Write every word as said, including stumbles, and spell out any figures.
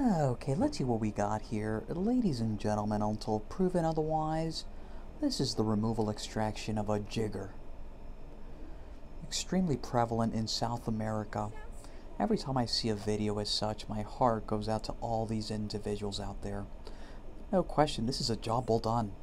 Okay, let's see what we got here. Ladies and gentlemen, until proven otherwise, this is the removal extraction of a jigger. Extremely prevalent in South America. Every time I see a video as such, my heart goes out to all these individuals out there. No question, this is a job well done.